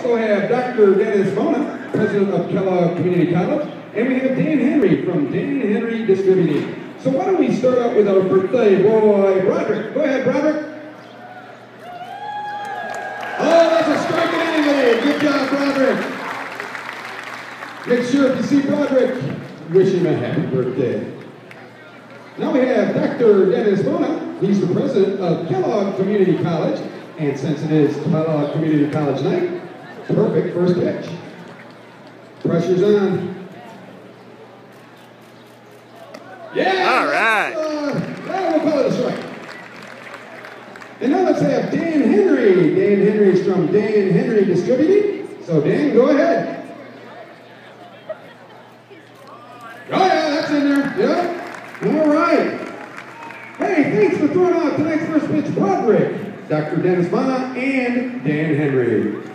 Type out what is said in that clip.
also have Dr. Dennis Bona, President of Kellogg Community College, and we have Dan Henry from Dan Henry Distributing. So why don't we start out with our birthday boy, Broderick. Go ahead, Broderick. Oh, that's a strike at angle. Good job, Broderick. Make sure if you see Broderick, wish him a happy birthday. Now we have Dr. Dennis Bona. He's the president of Kellogg Community College. And since it is Kellogg Community College night, perfect first pitch. Pressure's on. Yeah! All right. Now we'll call it a strike. And now let's have Dan Henry. Dan Henry is from Dan Henry Distributing. So Dan, go ahead. Oh yeah, that's in there. Yep. All right. Hey, thanks for throwing out tonight's first pitch, Broderick, Dr. Dennis Bona, and Dan Henry.